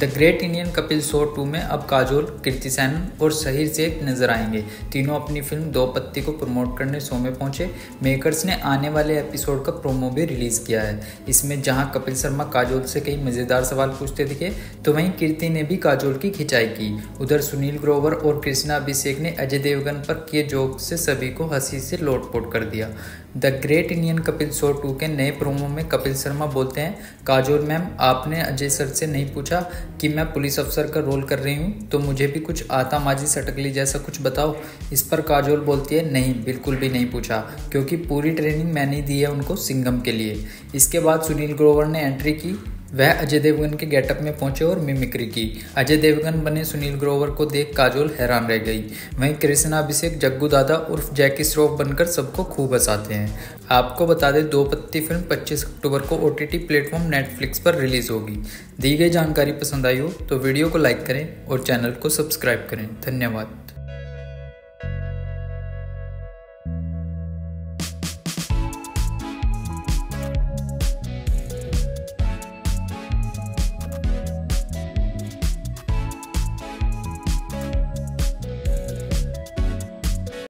The great Indian Kapil show 2 में अब काजोल, कृति सेनन और शहीर शेख नजर आएंगे। तीनों अपनी फिल्म दो पत्ती को प्रमोट करने शो में पहुंचे। मेकर्स ने आने वाले एपिसोड का प्रोमो भी रिलीज किया है। इसमें जहां कपिल शर्मा काजोल से कई मजेदार सवाल पूछते दिखे, तो वहीं कृति ने भी काजोल की खिंचाई की। उधर सुनील ग्रोवर और कृष्णा अभिषेक ने अजय देवगन पर किए जोक से सभी को हंसी से लोटपोट कर दिया। The great Indian Kapil show 2 के नए प्रोमो में कपिल शर्मा बोलते हैं, काजोल मैम, आपने अजय सर से नहीं पूछा कि मैं पुलिस अफसर का रोल कर रही हूँ, तो मुझे भी कुछ आता माजी सटकली जैसा कुछ बताओ। इस पर काजोल बोलती है, नहीं, बिल्कुल भी नहीं पूछा, क्योंकि पूरी ट्रेनिंग मैंने दी है उनको सिंघम के लिए। इसके बाद सुनील ग्रोवर ने एंट्री की। वह अजय देवगन के गेटअप में पहुंचे और मिमिक्री की। अजय देवगन बने सुनील ग्रोवर को देख काजोल हैरान रह गई। वहीं कृष्णा अभिषेक जग्गू दादा उर्फ जैकी श्रॉफ बनकर सबको खूब हंसाते हैं। आपको बता दें, दो पत्ती फिल्म 25 अक्टूबर को OTT प्लेटफॉर्म नेटफ्लिक्स पर रिलीज होगी। दी गई जानकारी पसंद आई हो तो वीडियो को लाइक करें और चैनल को सब्सक्राइब करें। धन्यवाद।